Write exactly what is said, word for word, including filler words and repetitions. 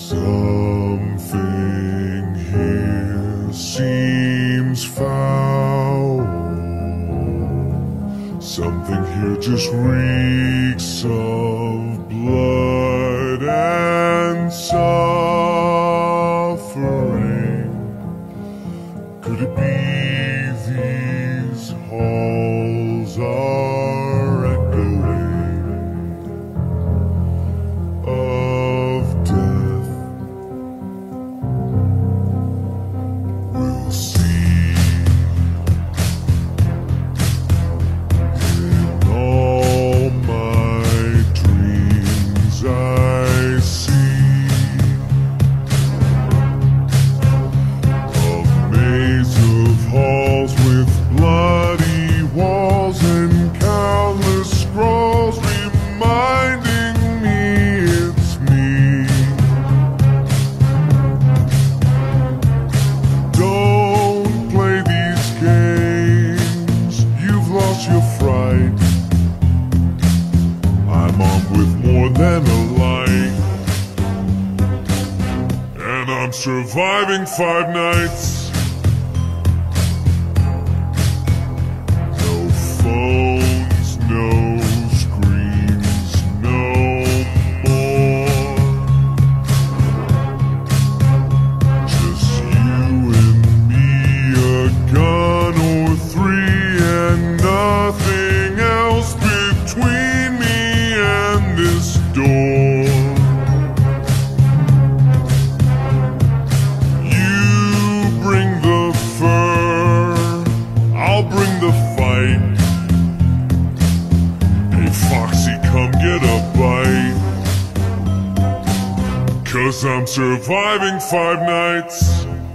Something here seems foul. Something here just reeks of blood and suffering. Could it be these halls are echoing of death? We'll see. In all my dreams I see a maze of halls with bloody walls and countless scrolls reminding me it's me. Don't play these games, you've lost your fright. I'm armed with more than a light, and I'm surviving five nights. No phones, no screens, no more. Just you and me, a gun or three, and nothing else between me and this door. You bring the fur, I'll bring the fight. Hey Foxy, come get a bite, 'cause I'm surviving five nights.